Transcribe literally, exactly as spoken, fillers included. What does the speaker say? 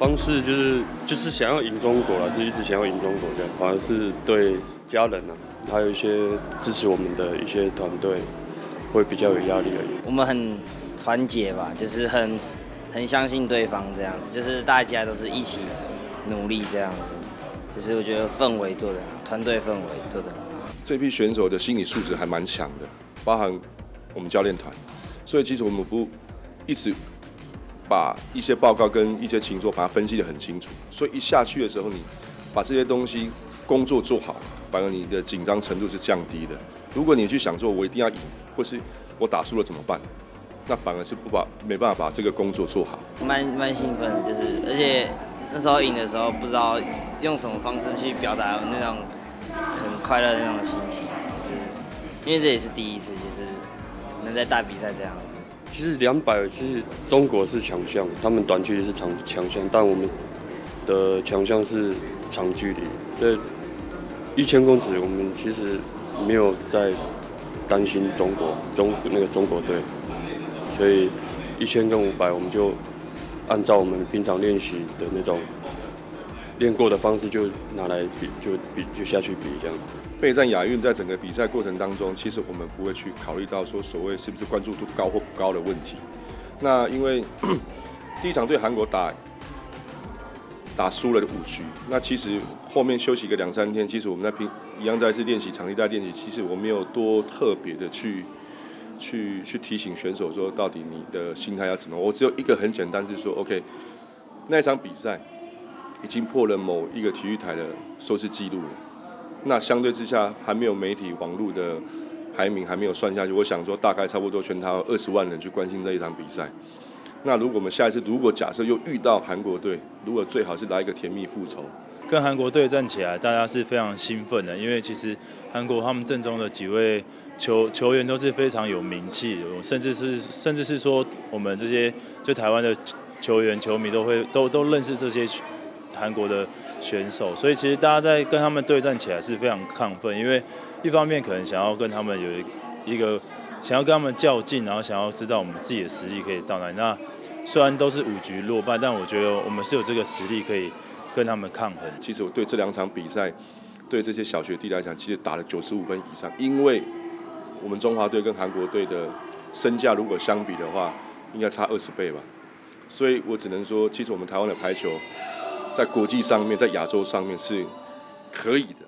方式就是就是想要赢中国了，就一直想要赢中国这样，反而是对家人啊，还有一些支持我们的一些团队会比较有压力而已。 我们很团结吧，就是很很相信对方这样子，就是大家都是一起努力这样子，就是我觉得氛围做的，团队氛围做的。 这批选手的心理素质还蛮强的，包含我们教练团，所以其实我们不一直把一些报告跟一些情作把它分析得很清楚，所以一下去的时候，你把这些东西工作做好，反而你的紧张程度是降低的。如果你去想说我一定要赢，或是我打输了怎么办，那反而是不把没办法把这个工作做好。 蛮蛮兴奋的，就是而且那时候赢的时候，不知道用什么方式去表达那种很快乐的那种心情，就是因为这也是第一次，就是能在大比赛这样子。 其实两百其实中国是强项，他们短距离是强强项，但我们的强项是长距离。所以一千公尺我们其实没有在担心中国中那个中国队，所以一千跟五百我们就按照我们平常练习的那种练过的方式就拿来比，就比就下去比这样。 备战亚运在整个比赛过程当中，其实我们不会去考虑到说所谓是不是关注度高或不高的问题。那因为第一场对韩国打打输了五局，那其实后面休息个两三天，其实我们在平一样在是练习场地在练习，其实我没有多特别的去去去提醒选手说到底你的心态要怎么。我只有一个很简单是说 ，OK， 那一场比赛已经破了某一个体育台的收视记录了。那相对之下，还没有媒体网络的排名还没有算下去，我想说大概差不多全台湾二十万人去关心这一场比赛。那如果我们下一次如果假设又遇到韩国队，如果最好是来一个甜蜜复仇， 跟韩国对战起来，大家是非常兴奋的，因为其实韩国他们阵中的几位球球员都是非常有名气的，甚至是甚至是说我们这些就台湾的球员球迷都会都都认识这些韩国的选手，所以其实大家在跟他们对战起来是非常亢奋，因为一方面可能想要跟他们有一个想要跟他们较劲，然后想要知道我们自己的实力可以到哪里。那虽然都是五局落败，但我觉得我们是有这个实力可以跟他们抗衡。 其实我对这两场比赛，对这些小学弟来讲，其实打了九十五分以上，因为我们中华队跟韩国队的身价如果相比的话，应该差二十倍吧。所以我只能说，其实我们台湾的排球在国际上面，在亚洲上面是可以的。